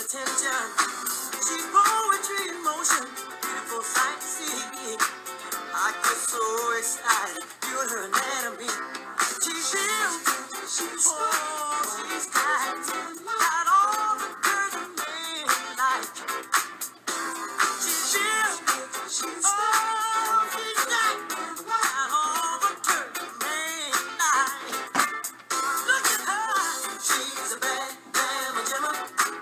attention. She's poetry in motion, beautiful sight to see. I get so excited, viewing her anatomy. She's real, she's tight, got all the curves a man like. She's real, she's tight, got all the curves a man like. Look at her, she's a bad damn gemma,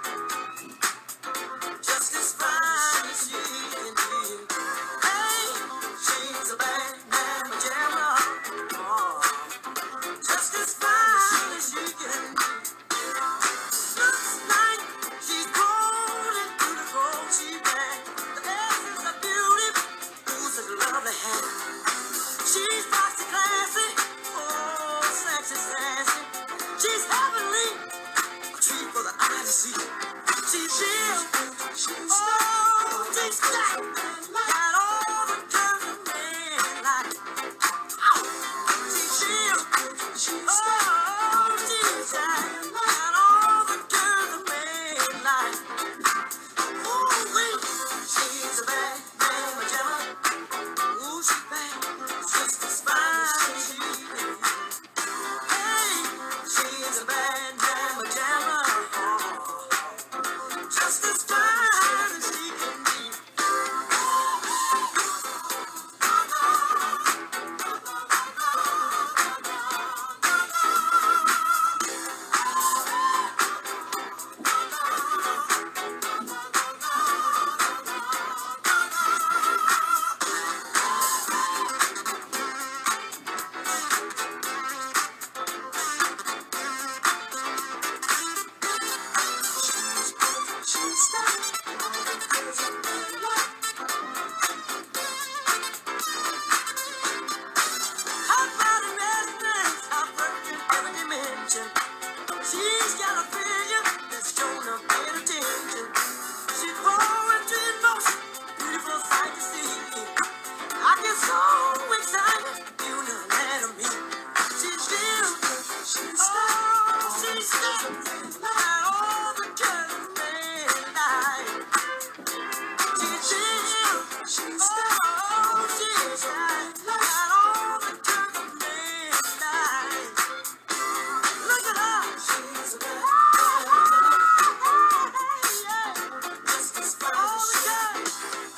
just as fine as she can be. Hey, she's a bad damn gemma, oh, just as fine as she can be. Looks like she's born into the gold she wears. The essence of beauty, who's a lovely hand. She's classy, classy, oh, sexy, sassy. She's heavenly, a treat for the eye to see. She's real, she's tight, got all the curves a man like. She's real, she's tight, got all the curves a man like. Ooh-wee, she's a bad damn gemma. Ooh, she's bad, just as fine as she can be. Hey, she's a bad damn gemma, oh, just as fine as she can be. Hot rod and resonance, outworked in every dimension. She's got a vision that's shown up in attention. She's poetry in motion, beautiful sight to see. I get so excited, viewing her anatomy. She's real, she's tight, got all the curves a man like. She's real, she's tight, got all the curves a man like. Look at her, she's a bad just as fine as she can be.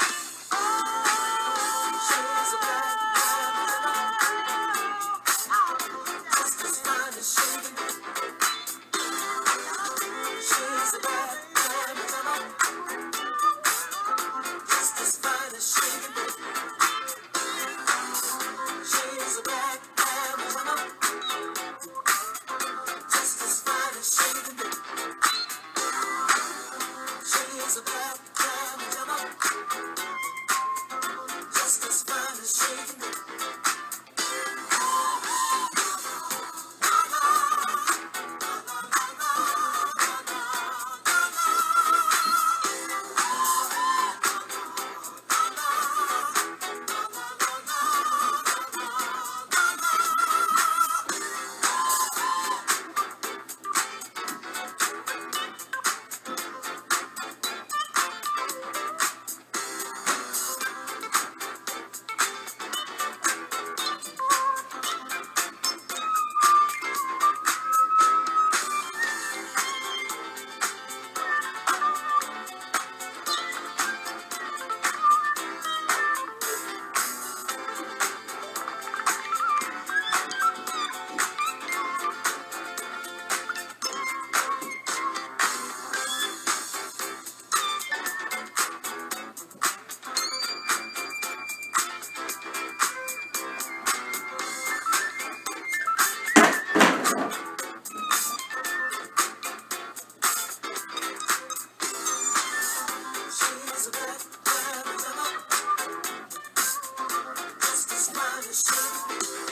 She's a bad just as fine as she can be. She's a bad just as fine as she can be. She's a bad just as fine as she can be. She's a bad just as fine as she can be. She's a bad just as fine as she can be.